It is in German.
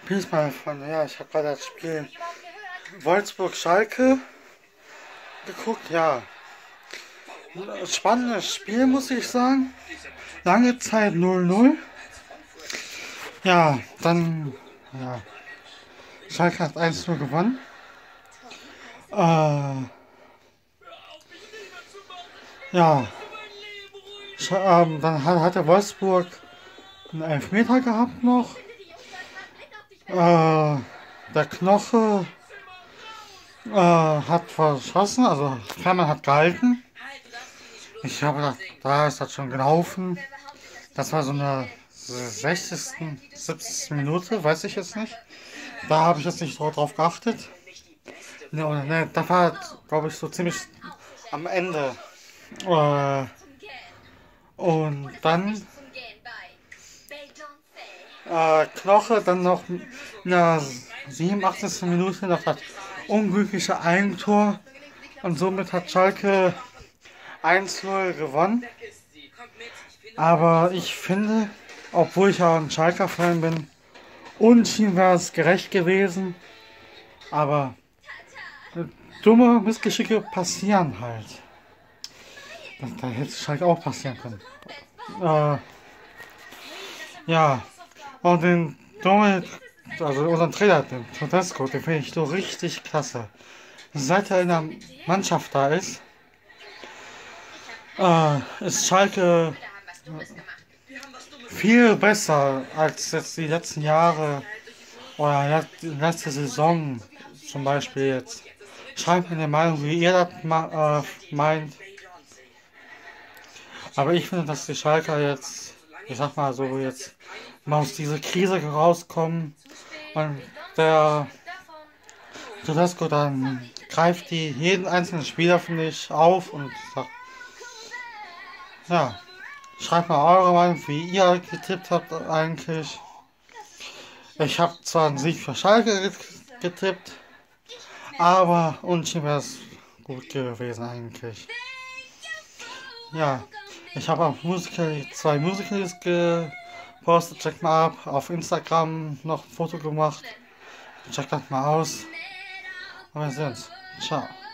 Peace, meine Freunde. Ja, ich habe gerade das Spiel Wolfsburg-Schalke geguckt. Ja, spannendes Spiel, muss ich sagen. Lange Zeit 0-0. Ja, dann, ja, Schalke hat 1-0 gewonnen. Äh, ja, dann hatte Wolfsburg einen Elfmeter gehabt noch. Der Knoche hat verschossen, also Fährmann hat gehalten. Ich habe gedacht, da ist das schon gelaufen. Das war so eine 60., 70. Minute, weiß ich jetzt nicht. Da habe ich jetzt nicht drauf geachtet. Ne, da war, glaube ich, so ziemlich am Ende. Und dann Knoche, dann noch in der 87. Minute noch das unglückliche Eigentor. Und somit hat Schalke 1-0 gewonnen. Aber ich finde, obwohl ich ja ein Schalker-Fan bin, unentschieden wäre es gerecht gewesen. Aber dumme Missgeschicke passieren halt. Da hätte Schalke auch passieren können. Ja, und den also unseren Trainer, den Tedesco, den finde ich so richtig klasse. Seit er in der Mannschaft da ist Schalke viel besser als jetzt die letzten Jahre oder die letzte Saison zum Beispiel jetzt. Schreibt mir eine Meinung, wie ihr das meint. Aber ich finde, dass die Schalker jetzt, ich sag mal so, jetzt mal aus dieser Krise rauskommen und der Tedesco dann greift jeden einzelnen Spieler, finde ich, auf und sagt, ja, schreibt mal eure Meinung, wie ihr getippt habt eigentlich. Ich habe zwar einen Sieg für Schalke getippt, aber unentschieden wäre es gut gewesen eigentlich. Ja, ich habe auch zwei Musicals gepostet, checkt mal ab, auf Instagram noch ein Foto gemacht, checkt das mal aus und wir sehen uns. Ciao.